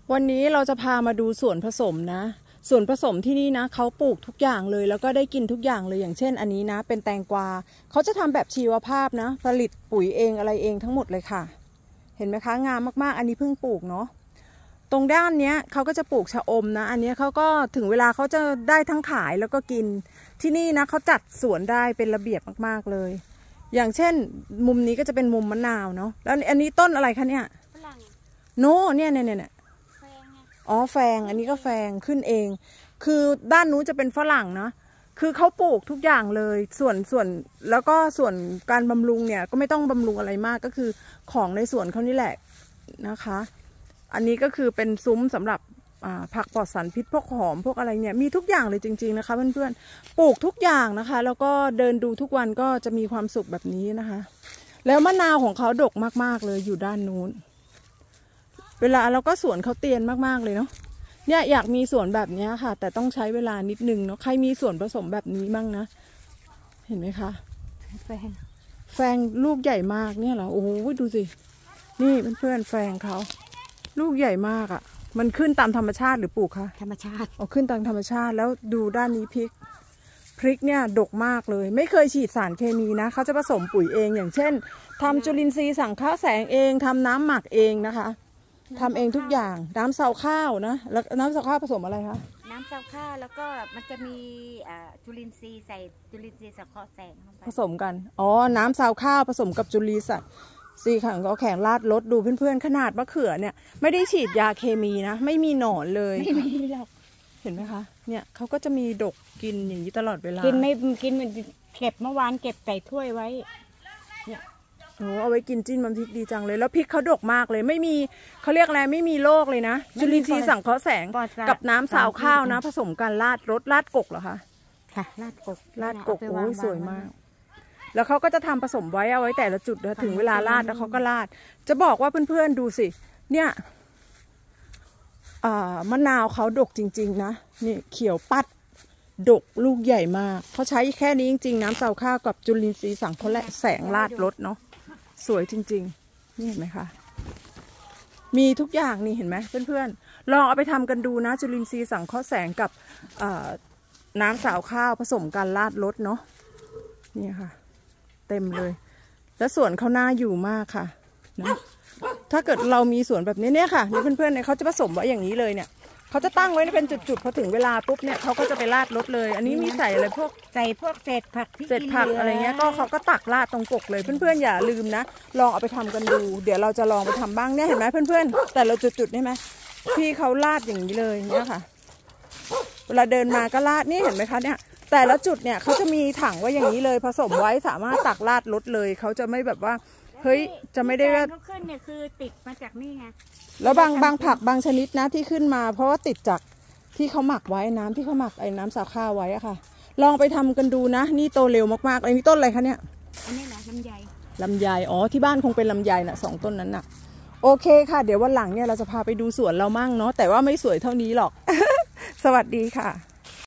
วันนี้เราจะพามาดูส่วนผสมนะส่วนผสมที่นี่นะเขาปลูกทุกอย่างเลยแล้วก็ได้กินทุกอย่างเลยอย่างเช่นอันนี้นะเป็นแตงกวาเขาจะทำแบบชีวภาพนะผลิตปุ๋ยเองอะไรเองทั้งหมดเลยค่ะเห็นไหมคะงามมากๆอันนี้เพิ่งปลูกเนาะตรงด้านเนี้ยเขาก็จะปลูกชะอมนะอันนี้เขาก็ถึงเวลาเขาจะได้ทั้งขายแล้วก็กินที่นี่นะเขาจัดสวนได้เป็นระเบียบมากๆเลยอย่างเช่นมุมนี้ก็จะเป็นมุมมะนาวเนาะแล้วอันนี้ต้นอะไรคะเนี่ยโน่เนี่ยอ๋อแฟงอันนี้ก็แฟงขึ้นเองคือด้านนู้นจะเป็นฝรั่งนะคือเขาปลูกทุกอย่างเลยส่วนแล้วก็ส่วนการบำรุงเนี่ยก็ไม่ต้องบำรุงอะไรมากก็คือของในสวนเขานี่แหละนะคะอันนี้ก็คือเป็นซุ้มสำหรับผักปลอดสารพิษพวกหอมพวกอะไรเนี่ยมีทุกอย่างเลยจริงๆนะคะเพื่อนๆปลูกทุกอย่างนะคะแล้วก็เดินดูทุกวันก็จะมีความสุขแบบนี้นะคะแล้วมะนาวของเขาดกมากๆเลยอยู่ด้านนู้นเวลาเราก็สวนเขาเตียนมากๆเลยเนาะเนี่ยอยากมีสวนแบบนี้ค่ะแต่ต้องใช้เวลานิดนึงเนาะใครมีส่วนผสมแบบนี้บ้างนะเห็นไหมคะแฟงลูกใหญ่มากเนี่ยเหรอโอ้โหดูสินี่เพื่อนๆแฟงเขาลูกใหญ่มากอ่ะมันขึ้นตามธรรมชาติหรือปลูกคะธรรมชาติเอาขึ้นตามธรรมชาติแล้วดูด้านนี้พริกเนี่ยดกมากเลยไม่เคยฉีดสารเคมีนะเขาจะผสมปุ๋ยเองอย่างเช่นทำจุลินทรีย์สังเคราะห์แสงเองทำน้ำหมักเองนะคะทำเองทุกอย่างน้ำเสาข้าวนะแล้วน้ำเสาข้าวผสมอะไรคะน้ำเสาข้าวแล้วก็มันจะมีจุลินทรีย์ใส่จุลินทรีย์สังเคราะห์แสงผสมกันอ๋อน้ำเสาข้าวผสมกับจุลินทรีย์ซีขังก็แข็งราดรถดูเพื่อนๆขนาดมะเขือเนี่ยไม่ได้ฉีดยาเคมีนะไม่มีหนอนเลยไม่มีหรอกเห็นไหมคะเนี่ยเขาก็จะมีดกกินอย่างนี้ตลอดเวลากินไม่กินมันเก็บเมื่อวานเก็บใส่ถ้วยไว้เนี่ยโอ้เอาไว้กินจิ้นมันพริกดีจังเลยแล้วพริกเขาดกมากเลยไม่มีเขาเรียกอะไรไม่มีโรคเลยนะจุลินทรีย์สังเคราะห์แสงกับน้ำสาวข้าวนะผสมกันราดรสราดกกเหรอคะค่ะราดกกโอ้ยสวยมากแล้วเขาก็จะทำผสมไว้เอาไว้แต่ละจุดถึงเวลาราดแล้วเขาก็ราดจะบอกว่าเพื่อนๆดูสิเนี่ยมะนาวเขาดกจริงๆนะนี่เขียวปัดดกลูกใหญ่มากเขาใช้แค่นี้จริงๆน้ำเสาข้าวกับจุลินทรีย์สังเคราะห์และแสงราดรถเนาะสวยจริงๆนี่เห็นไหมคะมีทุกอย่างนี่เห็นไหมเพื่อนๆลองเอาไปทำกันดูนะจุลินทรีย์สังเคราะห์แสงกับน้ำสาวข้าวผสมกันราดรถเนาะนี่ค่ะเต็มเลยแล้วสวนเขาน่าอยู่มากค่ะนะถ้าเกิดเรามีสวนแบบนี้เนี่ยค่ะนี่เพื่อนๆเนี่ยเขาจะผสมไว้อย่างนี้เลยเนี่ยเขาจะตั้งไว้เป็นจุดๆพอถึงเวลาปุ๊บเนี่ยเขาก็จะไปราดรถเลยอันนี้มีใส่อะไรพวกเศษผักที่เศษผักอะไรเงี้ยก็เขาก็ตักราดตรงกกเลยเพื่อนๆอย่าลืมนะลองเอาไปทำกันดูเดี๋ยวเราจะลองไปทำบ้างเนี่ยเห็นไหมเพื่อนๆแต่ละจุดๆนี่ไหมพี่เขาราดอย่างนี้เลยเนี่ยค่ะเวลาเดินมาก็ราดนี่เห็นไหมคะเนี่ยแต่ละจุดเนี่ยเขาจะมีถังไว้อย่างนี้เลยผสมไว้สามารถตักราดรถเลยเขาจะไม่แบบว่าเฮ้ยจะไม่ได้ว่าเขาขึ้นเนี่ยคือติดมาจากนี่ไงแล้วบางผักบางชนิดนะที่ขึ้นมาเพราะว่าติดจากที่เขาหมักไว้น้ำที่เขาหมักไอ้น้ำสาข้าวไว้อะค่ะลองไปทำกันดูนะนี่โตเร็วมากๆไอ้นี่ต้นอะไรคะเนี่ยอันนี้นะลำไยอ๋อที่บ้านคงเป็นลำไยน่ะ2 ต้นนั้นน่ะโอเคค่ะเดี๋ยววันหลังเนี่ยเราจะพาไปดูสวนเรามั่งเนาะแต่ว่าไม่สวยเท่านี้หรอก สวัสดีค่ะ